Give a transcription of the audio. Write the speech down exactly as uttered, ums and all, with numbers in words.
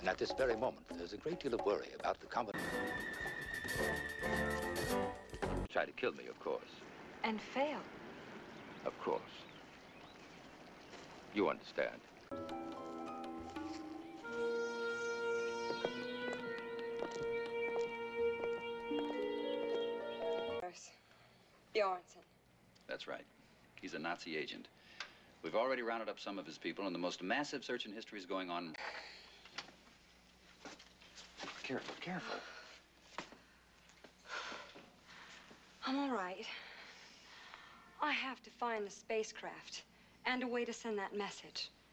And at this very moment, there's a great deal of worry about the combination. Try to kill me, of course. And fail. Of course. You understand. Bjornsson. That's right. He's a Nazi agent. We've already rounded up some of his people, and the most massive search in history is going on. Careful, careful. I'm all right. I have to find the spacecraft and a way to send that message.